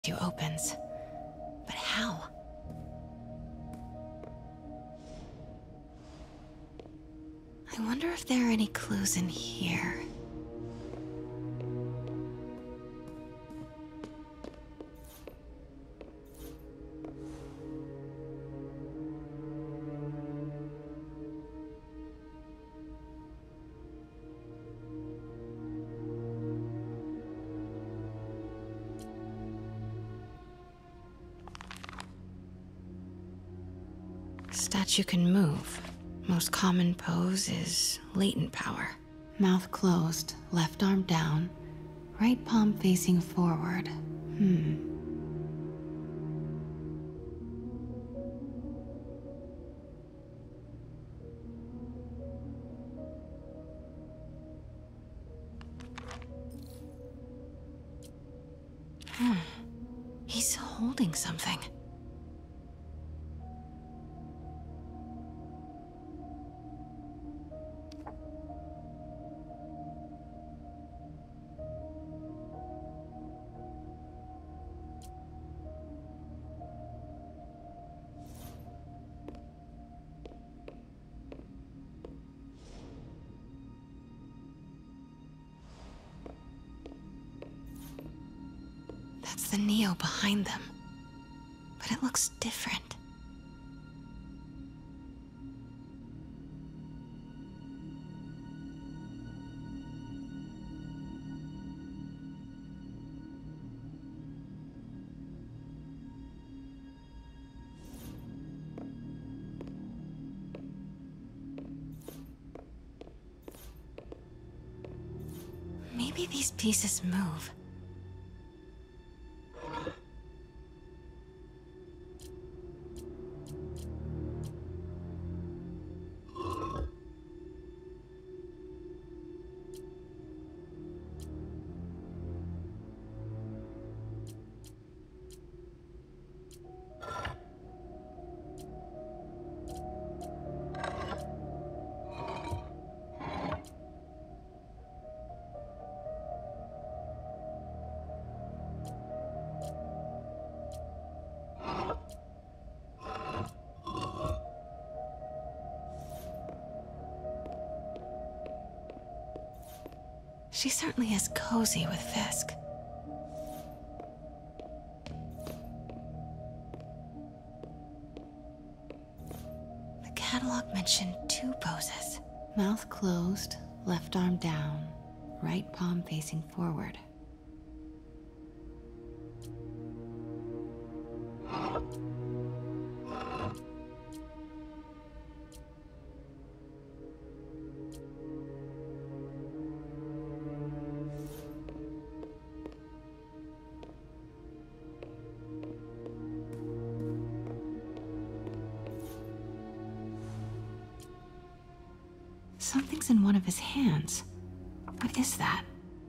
opens. But how? I wonder if there are any clues in here. Statue can move. Most common pose is latent power. Mouth closed, left arm down, right palm facing forward. He's holding something. That's the Neo behind them. But it looks different. Maybe these pieces move. She certainly is cozy with Fisk. The catalog mentioned 2 poses. Mouth closed, left arm down, right palm facing forward. Something's in one of his hands. What is that?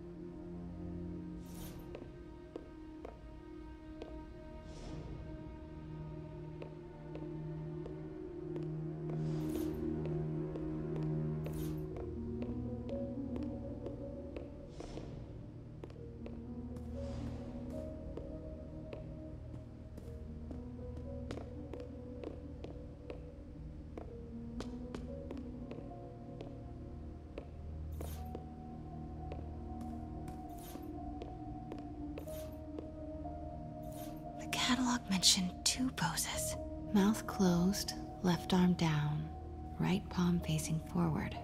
The catalog mentioned 2 poses. Mouth closed, left arm down, right palm facing forward.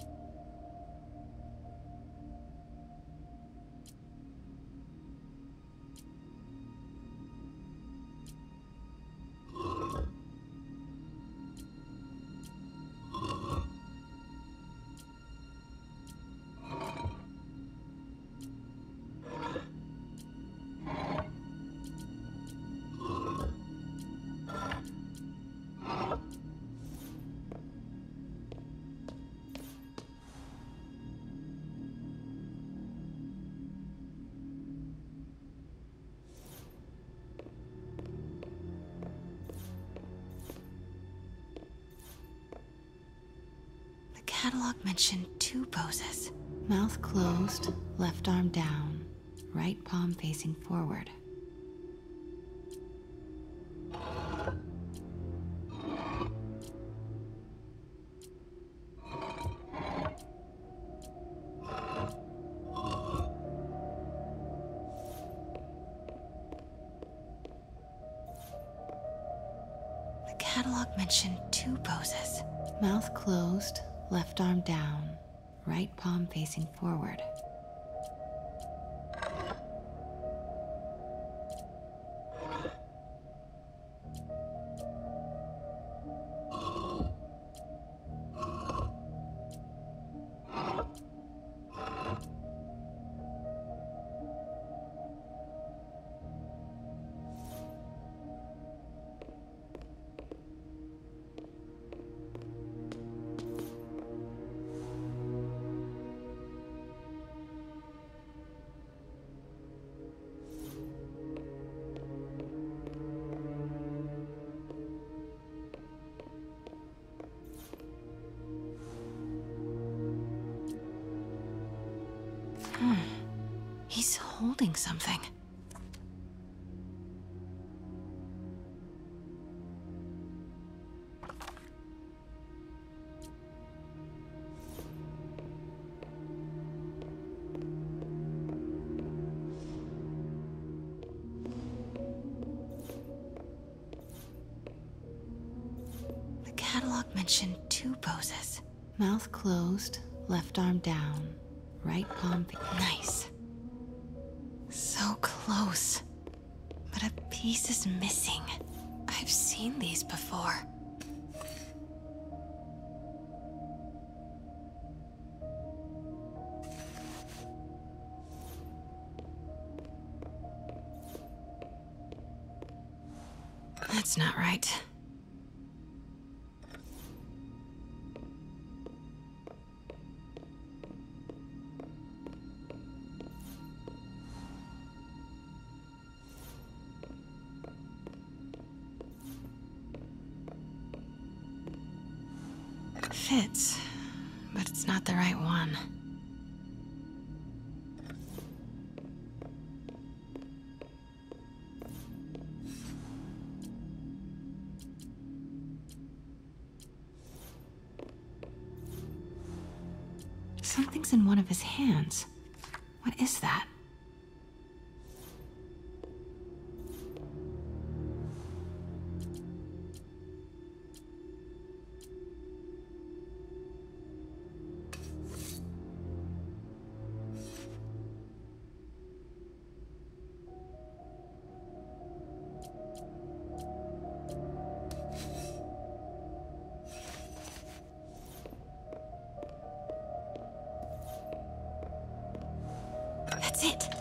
The catalog mentioned 2 poses. Mouth closed, left arm down, right palm facing forward. catalog mentioned 2 poses. Mouth closed, left arm down, right palm facing forward. He's holding something. The catalog mentioned 2 poses. Mouth closed, left arm down, right palm. Nice. So close. But a piece is missing. I've seen these before. That's not right. Fits, but it's not the right one. Something's in one of his hands. What is that? That's it.